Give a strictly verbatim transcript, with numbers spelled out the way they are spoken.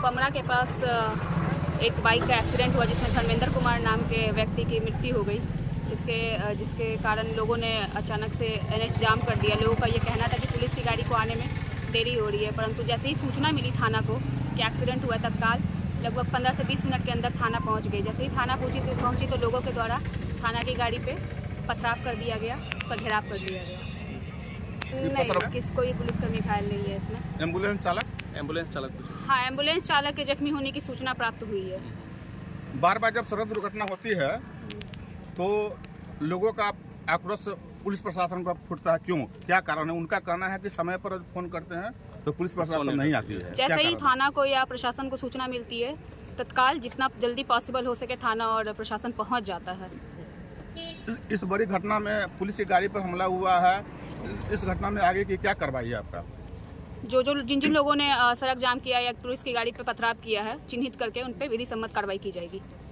बमरा के पास एक बाइक का एक्सीडेंट हुआ जिसमें धर्मेंद्र कुमार नाम के व्यक्ति की मृत्यु हो गई, जिसके जिसके कारण लोगों ने अचानक से एनएच जाम कर दिया। लोगों का ये कहना था कि पुलिस की गाड़ी को आने में देरी हो रही है, परंतु जैसे ही सूचना मिली थाना को कि एक्सीडेंट हुआ, तत्काल लगभग पंद्रह से बीस मिनट के अंदर थाना पहुंच गई। जैसे ही थाना पहुंची तो पहुंची तो लोगों के द्वारा थाना की गाड़ी पे पथराव कर दिया गया, उस पर घेराव कर दिया गया। नहीं, किस कोई पुलिसकर्मी घायल नहीं है इसमें। एम्बुलेंस चालक एम्बुलेंस चालक हाँ, एम्बुलेंस चालक के जख्मी होने की सूचना प्राप्त हुई है। बार बार जब सड़क दुर्घटना होती है तो लोगों का आक्रोश पुलिस प्रशासन पर फूटता है, क्यों, क्या कारण है? उनका कहना है कि समय पर फोन करते हैं तो पुलिस प्रशासन नहीं आती है। जैसे ही थाना को या प्रशासन को सूचना मिलती है, तत्काल जितना जल्दी पॉसिबल हो सके थाना और प्रशासन पहुंच जाता है। इस बड़ी घटना में पुलिस की गाड़ी पर हमला हुआ है, इस घटना में आगे की क्या कार्रवाई है आपका? जो जो जिन जिन लोगों ने सड़क जाम किया या पुलिस की गाड़ी पर पथराव किया है, चिन्हित करके उन पर विधि सम्मत कार्रवाई की जाएगी।